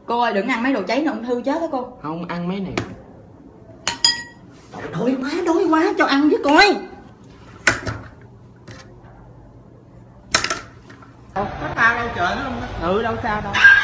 Cô ơi đừng ăn mấy đồ cháy nữa ung thư chết đó cô. Không ăn mấy này. Trời, đói quá cho ăn với coi. Có sao đâu trời, nó đâu sao đâu.